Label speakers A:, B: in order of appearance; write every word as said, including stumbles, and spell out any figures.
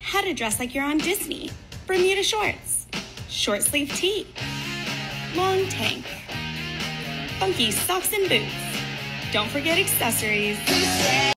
A: how to dress like you're on Disney, Bermuda shorts, short sleeve tee, long tank, funky socks and boots. Don't forget accessories.